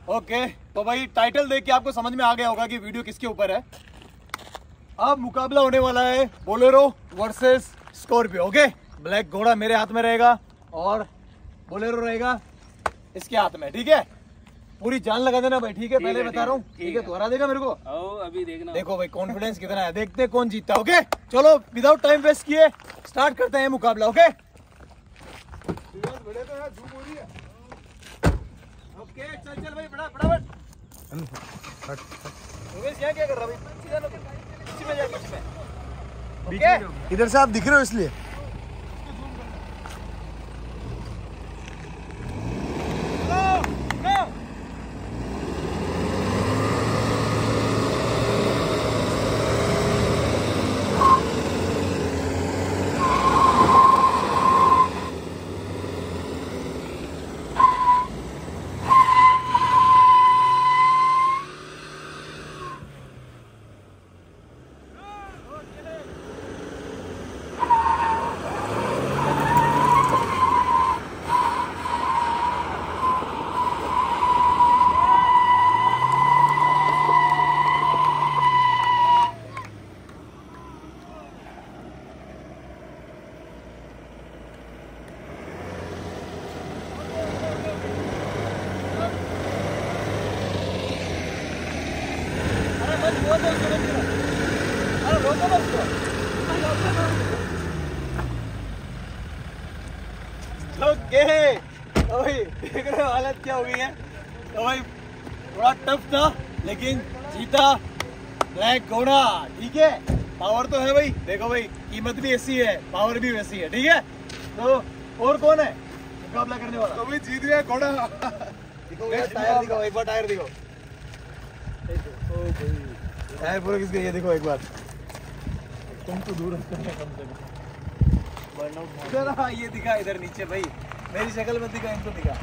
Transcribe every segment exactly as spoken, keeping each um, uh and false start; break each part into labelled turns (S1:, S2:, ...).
S1: Okay तो भाई title देख के आपको समझ में आ गया होगा कि वीडियो किसके ऊपर है। अब मुकाबला होने वाला है Bolero versus Scorpio. Okay, black घोड़ा मेरे हाथ में रहेगा और बोलेरो रहेगा इसके हाथ में। ठीक है, पूरी जान लगा देना भाई। ठीक है, पहले बता रहा हूँ। ठीक है, तो हरा देगा मेरे को।
S2: आओ अभी देखना। देखो
S1: भाई कॉन्फिडेंस कितना है, देखते हैं कौन जीतता है। ओके चलो विदाउट टाइम वेस्ट किए स्टार्ट करते हैं मुकाबला। ओके ओके चल चल भाई, बड़ा फटाफट। क्या कर रहा भाई? पीछे में जा, पीछे में। ओके
S3: इधर से आप दिख रहे हो इसलिए।
S1: ओके तो भाई देख रहे हो हालत क्या हो गई है। तो भाई थोड़ा टफ था लेकिन जीता ब्लैक घोड़ा। ठीक है, पावर तो है भाई। देखो भाई कीमत भी ऐसी है, पावर भी वैसी है। ठीक है, तो और कौन है मुकाबला करने वाला?
S3: तो भाई जीत गया घोड़ा।
S1: दिखो टायर दिखो, एक बार टायर दिखो। टायर पूरा किसका? ये देखो एक बार। तुम तो दूर कम से कम। ये दिखा इधर नीचे भाई, मेरी शक्ल में दिखा, इनको दिखा।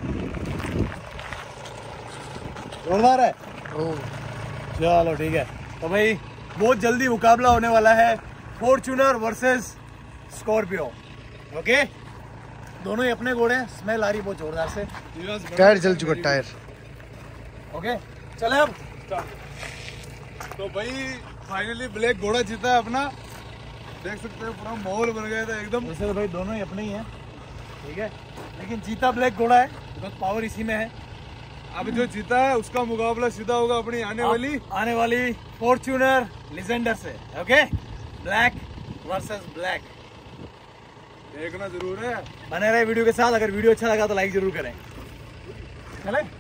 S1: जोरदार है। चलो ठीक है, तो भाई बहुत जल्दी मुकाबला होने वाला है फॉर्च्यूनर वर्सेस स्कॉर्पियो। ओके, दोनों ही अपने घोड़े हैं। स्मेल आ रही बहुत जोरदार से।
S3: टायर जल चुका टायर।
S1: ओके चले अब।
S3: तो भाई फाइनली ब्लैक घोड़ा जीता है अपना। देख सकते हैं पूरा माहौल बन गया था एकदम।
S1: वैसे तो भाई दोनों ही अपने ही हैं। ठीक है, लेकिन जीता ब्लैक घोड़ा है, बिकॉज पावर इसी में है।
S3: अब जो जीता है उसका मुकाबला सीधा होगा अपनी आने वाली
S1: आने वाली फॉर्च्यूनर लिजेंडर से। Okay, black versus black.
S3: देखना जरूर है।
S1: बने रहे वीडियो के साथ। अगर वीडियो अच्छा लगा तो लाइक जरूर करें। चले।